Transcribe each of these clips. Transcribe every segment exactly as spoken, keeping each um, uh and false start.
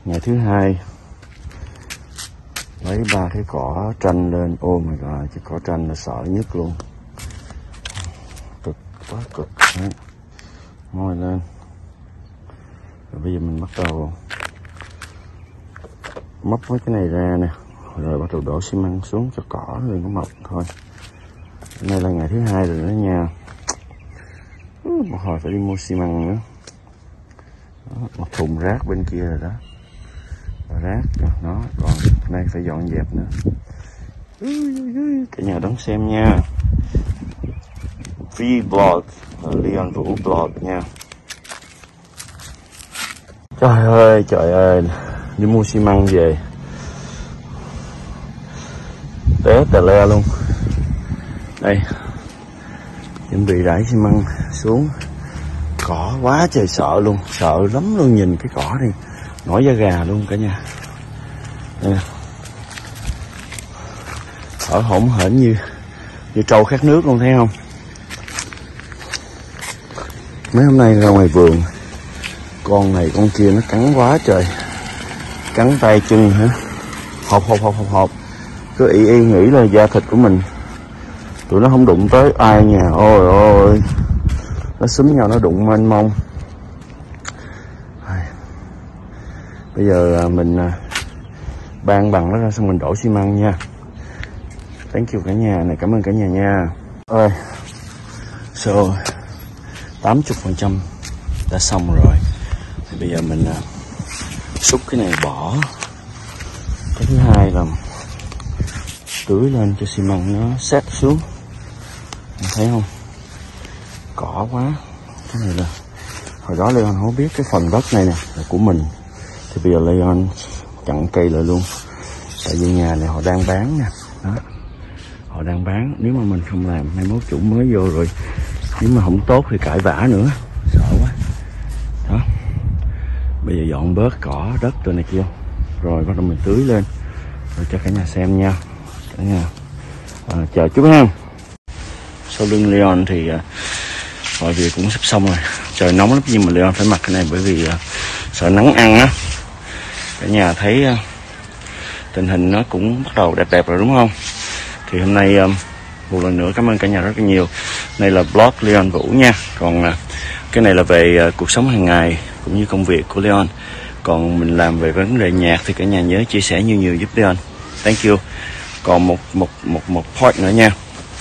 Ngày thứ hai lấy ba cái cỏ tranh lên. Oh my god, cái cỏ tranh là sợ nhất luôn, cực quá cực đấy. Ngồi lên rồi bây giờ mình bắt đầu móc mấy cái này ra nè, rồi bắt đầu đổ xi măng xuống cho cỏ lên nó mọc thôi. Hôm nay là ngày thứ hai rồi đó nha. Một hồi phải đi mua xi măng nữa. Đó, một thùng rác bên kia rồi đó, rồi rác rồi nó còn nay phải dọn dẹp nữa. Cả nhà đón xem nha. Vlog Leon Vũ Vlog nha. Trời ơi trời ơi, đi mua xi măng về té tè le luôn. Đây, chuẩn bị rải xi măng xuống. Cỏ quá trời sợ luôn, sợ lắm luôn, nhìn cái cỏ này nổi da gà luôn cả nhà. Đây, thở hổn hển như như trâu khát nước luôn, thấy không? Mấy hôm nay ra ngoài vườn, con này con kia nó cắn quá trời, cắn tay chân hả, hộp hộp hộp hộp hộp. Cứ y y nghĩ là da thịt của mình, tụi nó không đụng tới ai nha. Ôi ôi, nó xúm nhau, nó đụng mênh mông. Bây giờ mình ban bằng nó ra xong mình đổ xi măng nha. Thank you cả nhà này, cảm ơn cả nhà nha. Ơi, so tám mươi phần trăm đã xong rồi. Thì bây giờ mình xúc cái này bỏ. Cái thứ hai là tưới lên cho xi măng nó sát xuống. Mình thấy không? Cỏ quá. Cái này là hồi đó Leon không biết cái phần đất này nè là của mình. Thì bây giờ Leon chặn cây lại luôn. Tại vì nhà này họ đang bán nè. Đó, họ đang bán. Nếu mà mình không làm, mai mốt chủ mới vô rồi, nếu mà không tốt thì cãi vã nữa, sợ quá. Đó, bây giờ dọn bớt cỏ đất từ này kia, rồi bắt đầu mình tưới lên rồi cho cả nhà xem nha. Cả nhà à, chờ chút ha. Sau lưng Leon thì à, mọi việc cũng sắp xong rồi. Trời nóng lắm nhưng mà Leon phải mặc cái này bởi vì à, sợ nắng ăn á. Cả nhà thấy à, tình hình nó cũng bắt đầu đẹp đẹp rồi đúng không? Thì hôm nay um, một lần nữa cảm ơn cả nhà rất là nhiều. Đây là blog Leon Vũ nha. Còn uh, cái này là về uh, cuộc sống hàng ngày cũng như công việc của Leon. Còn mình làm về vấn đề nhạc thì cả nhà nhớ chia sẻ nhiều nhiều giúp Leon. Thank you. Còn một một một một part nữa nha.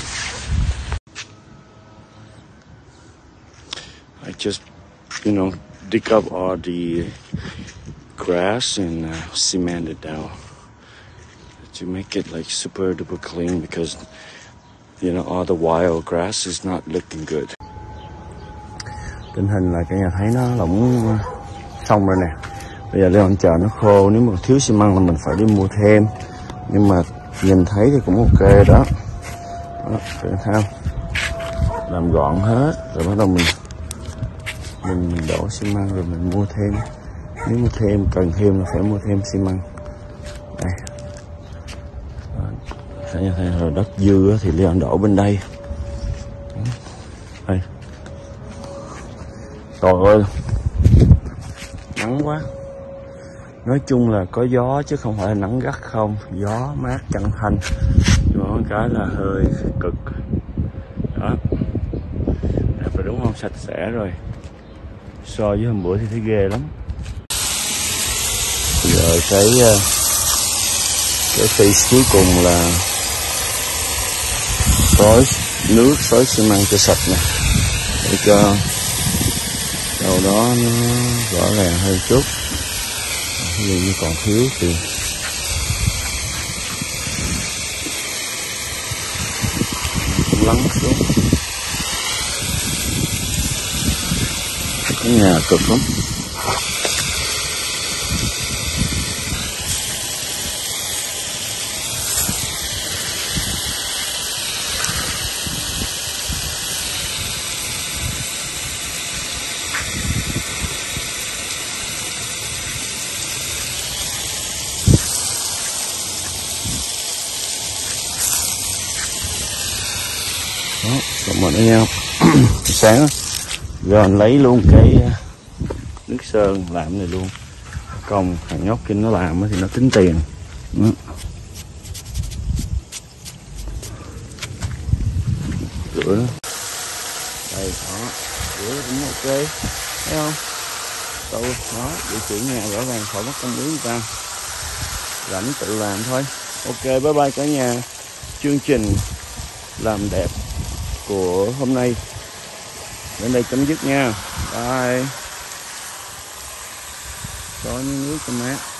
I just you know dig up all the grass and uh, cement it down to make it like super duper clean because you know all the wild grass is not looking good. Tình hình là cả nhà thấy nó lỏng xong rồi nè. Bây giờ Leon chờ nó khô, nếu mà thiếu xi măng là mình phải đi mua thêm. Nhưng mà nhìn thấy thì cũng ok đó. Đó, thấy không? Làm gọn hết rồi bắt đầu mình mình, mình đổ xi măng rồi mình mua thêm. Nếu mà thêm cần thêm là phải mua thêm xi măng. Đây. Cả nhà thấy rồi, đất dư thì Leon đổ bên đây. Đây. Trời ơi, nắng quá. Nói chung là có gió chứ không phải là nắng gắt không. Gió mát chân thanh. Nhưng mà cái là hơi cực. Đó. Đẹp rồi đúng không? Sạch sẽ rồi. So với hôm bữa thì thấy ghê lắm. Giờ cái cái phase cuối cùng là xối nước, xối xi măng cho sạch nè, để cho đâu đó nó rõ ràng hơn chút. Ví dụ như còn thiếu thì cũng lắng xuống. Cái nhà cực lắm. Đó, còn mình nha. Sáng rồi anh lấy luôn cái nước sơn làm này luôn, công, thằng nhóc kia nó làm thì nó tính tiền. Đó. Cửa đó. Đây đó, cửa cũng ok, thấy không? Đâu đó, địa chỉ nhà rõ ràng, khỏi mất công ý người ta, rảnh tự làm thôi. Ok, bye bye cả nhà. Chương trình làm đẹp của hôm nay đến đây chấm dứt nha. Bye. Có nước cho mát.